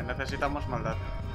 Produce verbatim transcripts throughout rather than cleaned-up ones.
necesitamos maldad.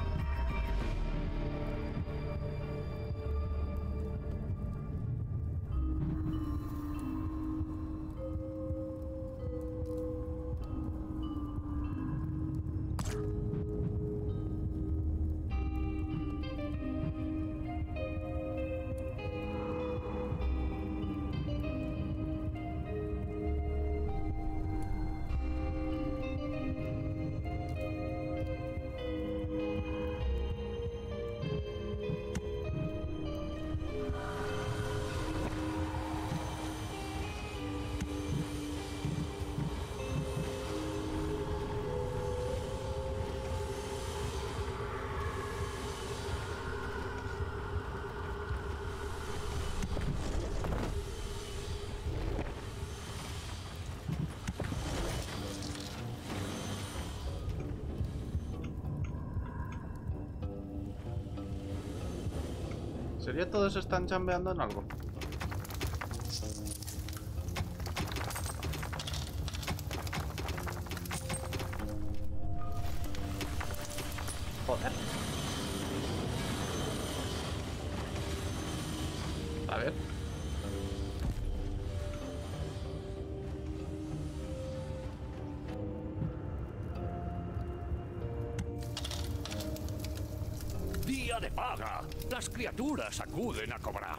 ¿Sería todos están chambeando en algo? Joder. A ver. Día de paga. Las criaturas acuden a cobrar.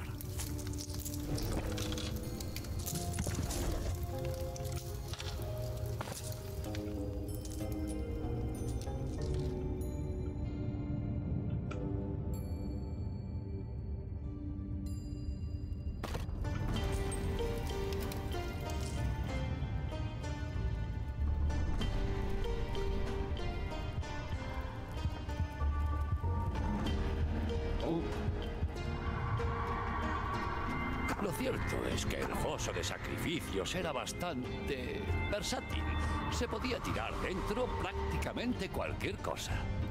Lo cierto es que el foso de sacrificios era bastante versátil. Se podía tirar dentro prácticamente cualquier cosa.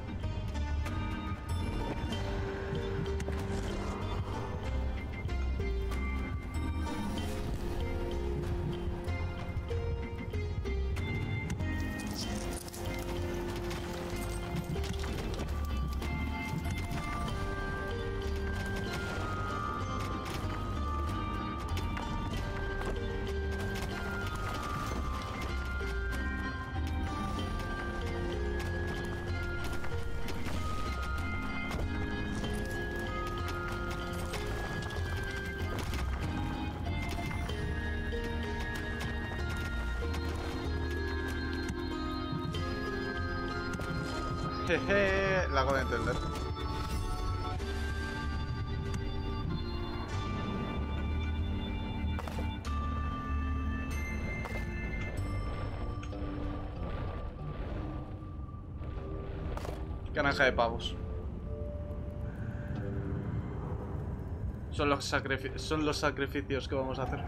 Jeje, la hago de entender. Granja de pavos. Son los sacrificios, son los sacrificios que vamos a hacer.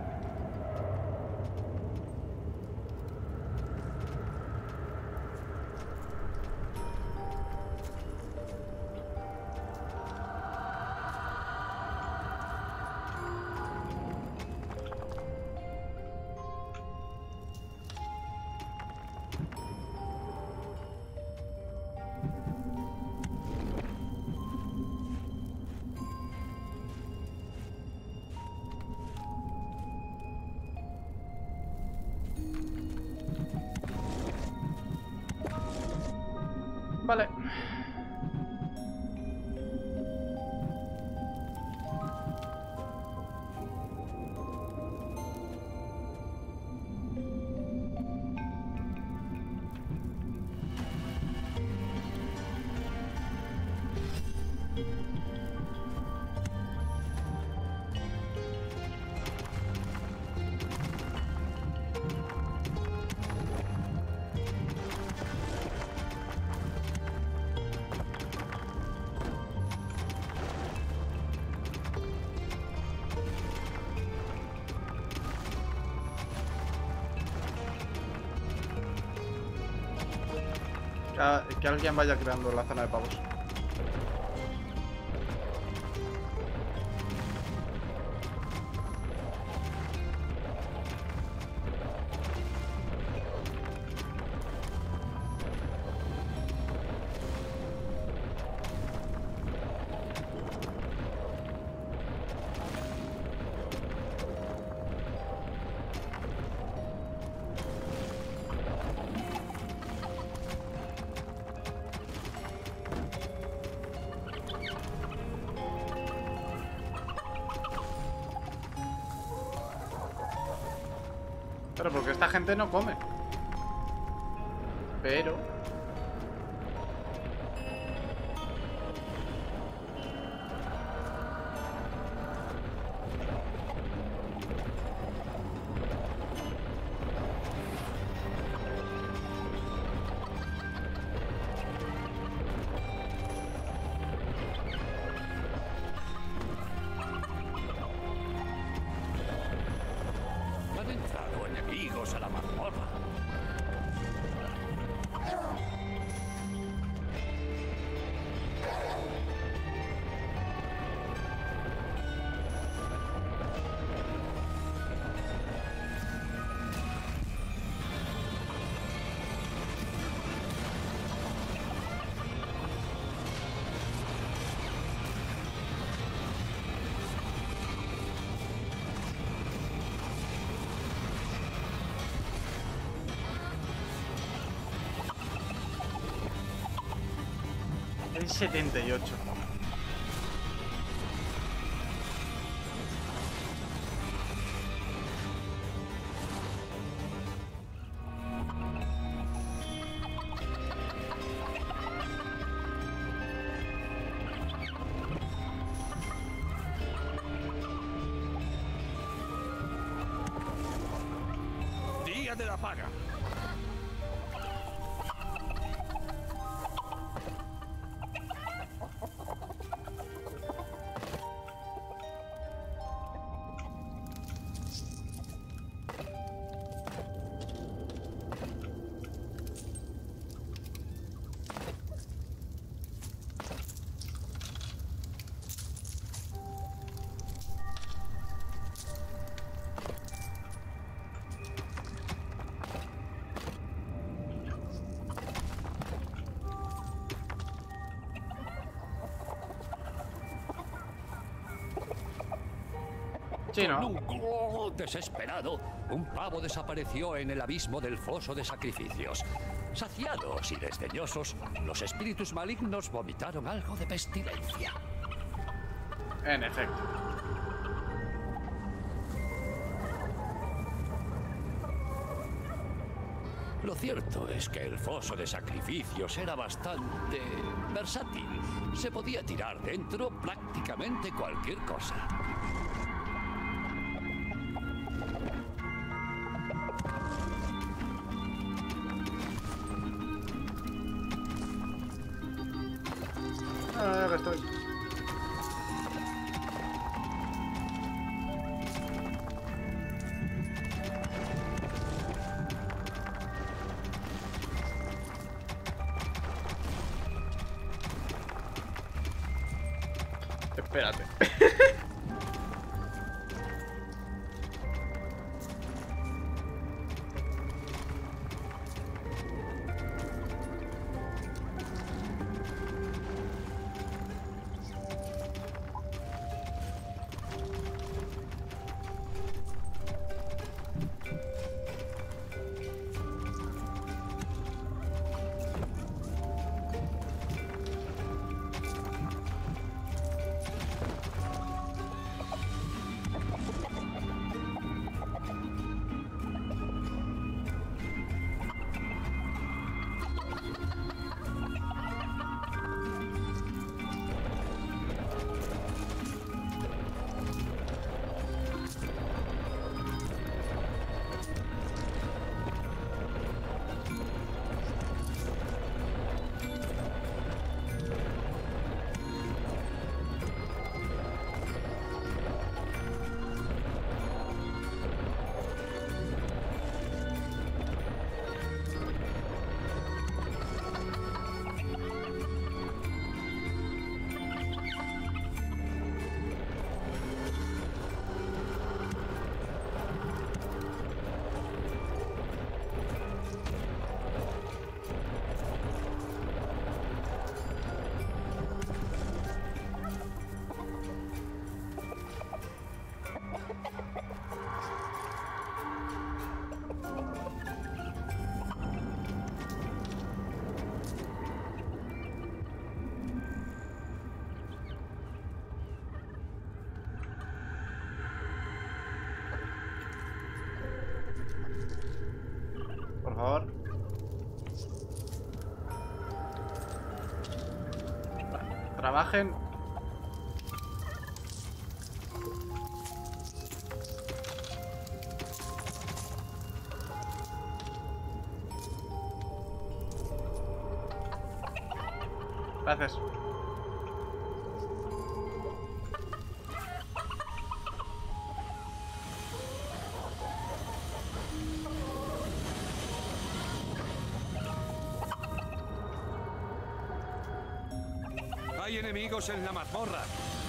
Vale. Que, que alguien vaya creando la zona de pavos. Pero porque esta gente no come. Pero... Han entrado enemigos a la mazmorra. Hay setenta y ocho. Día de la paga. Sí, ¿no? Con un glo- desesperado, un pavo desapareció en el abismo del foso de sacrificios. Saciados y desdeñosos, los espíritus malignos vomitaron algo de pestilencia. En efecto. Lo cierto es que el foso de sacrificios era bastante versátil. Se podía tirar dentro prácticamente cualquier cosa. Ah, acá estoy. Espérate. Por favor. Vale, trabajen. Gracias. Hay enemigos en la mazmorra.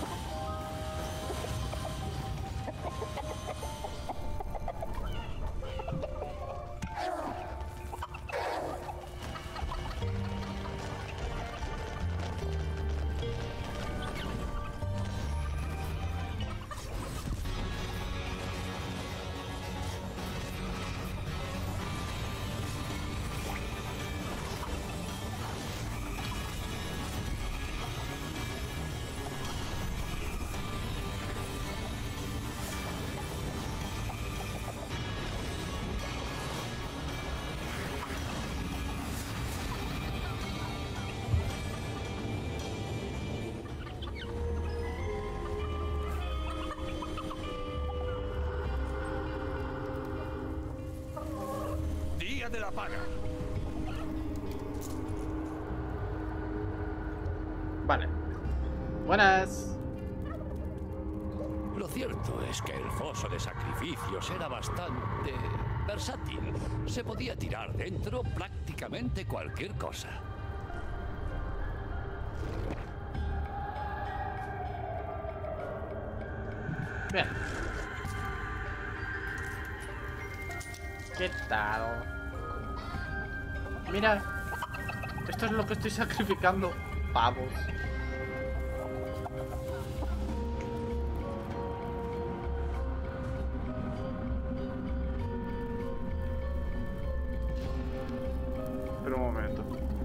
De la paga. Vale. Buenas. Lo cierto es que el foso de sacrificios era bastante versátil. Se podía tirar dentro prácticamente cualquier cosa. Bien. ¿Qué tal? Mira, esto es lo que estoy sacrificando. Pavos. Pero un momento.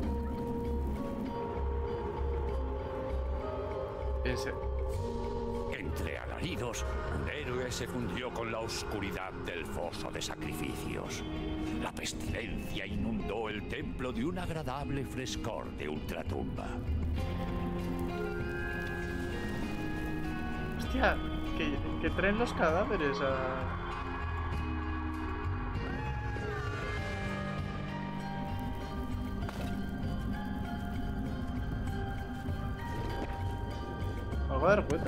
Piense. Entre alaridos, un héroe se fundió con la oscuridad del foso de sacrificios. La pestilencia inundó el templo de un agradable frescor de ultratumba. Hostia, que, que traen los cadáveres a... Algo de dar cuenta.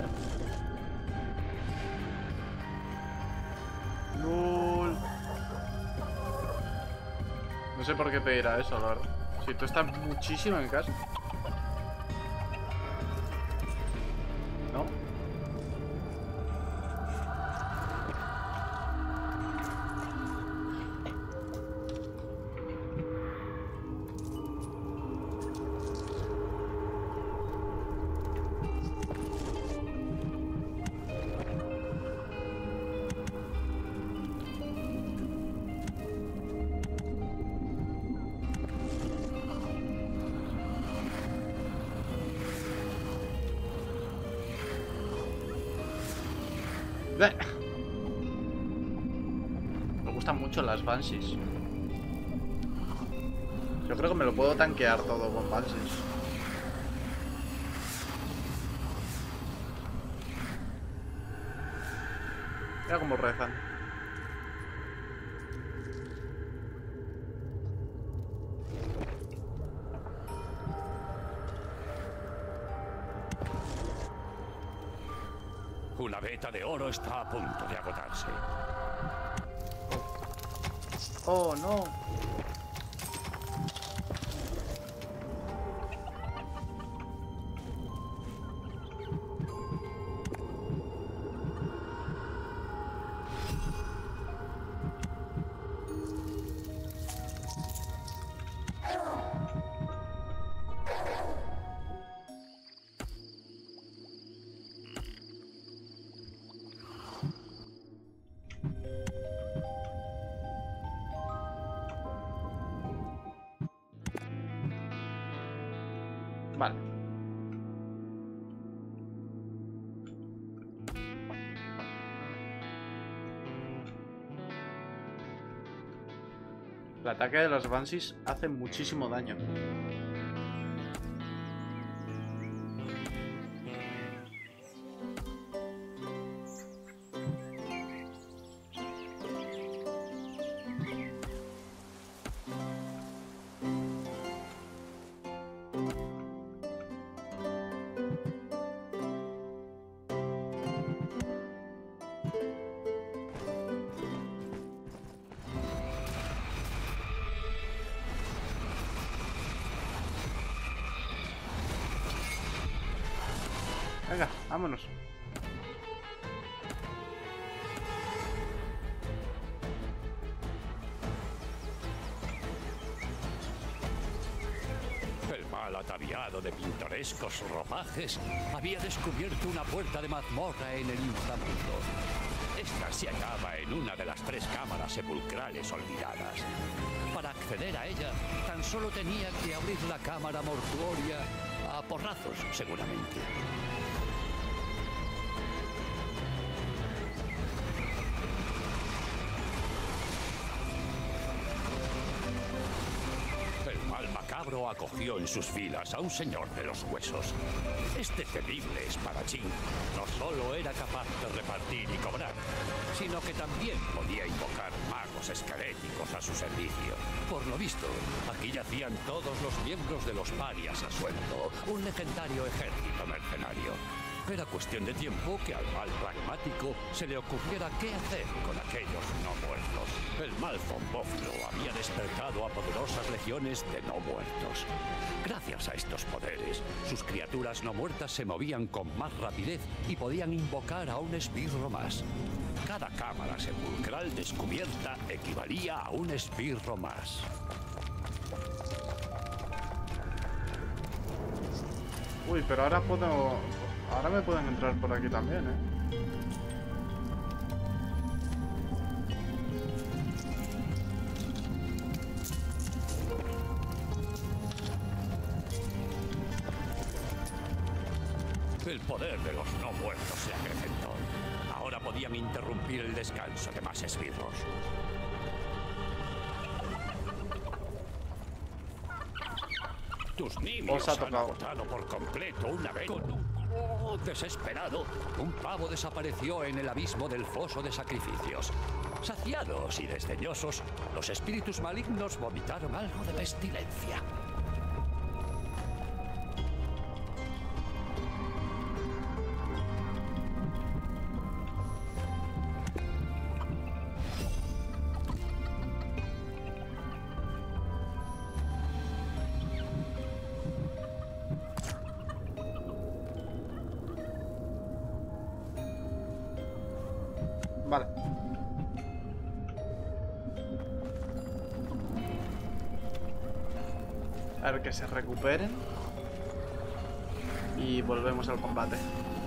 Lul. No sé por qué te dirá eso, la verdad. Si tú estás muchísimo en casa. ¿No? Me gustan mucho las Banshees. Yo creo que me lo puedo tanquear todo con Banshees. Mira cómo rezan. Una veta de oro está a punto de agotarse. Oh, no. Vale. El ataque de los Banshees hace muchísimo daño. Venga, vámonos. El mal ataviado de pintorescos ropajes había descubierto una puerta de mazmorra en el inframundo. Esta se hallaba en una de las tres cámaras sepulcrales olvidadas. Para acceder a ella, tan solo tenía que abrir la cámara mortuoria a porrazos, seguramente. Macabro acogió en sus filas a un señor de los huesos. Este temible espadachín no solo era capaz de repartir y cobrar, sino que también podía invocar magos esqueléticos a su servicio. Por lo visto, aquí yacían todos los miembros de los parias a sueldo, un legendario ejército mercenario. Era cuestión de tiempo que al mal pragmático se le ocurriera qué hacer con aquellos no muertos. El mal zombófilo había despertado a poderosas legiones de no muertos. Gracias a estos poderes, sus criaturas no muertas se movían con más rapidez y podían invocar a un esbirro más. Cada cámara sepulcral descubierta equivalía a un esbirro más. Uy, pero ahora puedo... Ahora me pueden entrar por aquí también, ¿eh? El poder de los no muertos se acrecentó. Ahora podían interrumpir el descanso de más esbirros. Tus niños han agotado por completo una vez. Con un oh, desesperado, un pavo desapareció en el abismo del foso de sacrificios. Saciados y desdeñosos, los espíritus malignos vomitaron algo de pestilencia. Vale. A ver que se recuperen. Y volvemos al combate.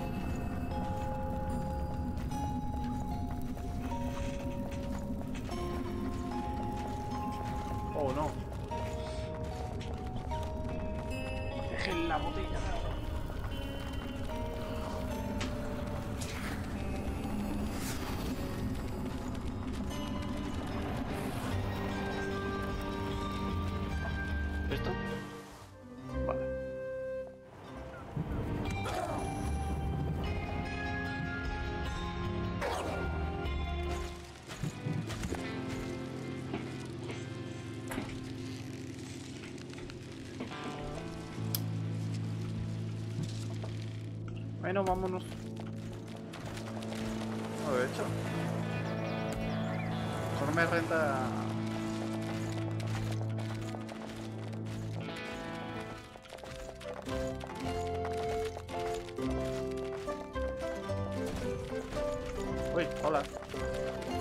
Oh no. Dejen la botella. ¿Esto? Vale. Bueno, vámonos. No, de hecho, mejor me renta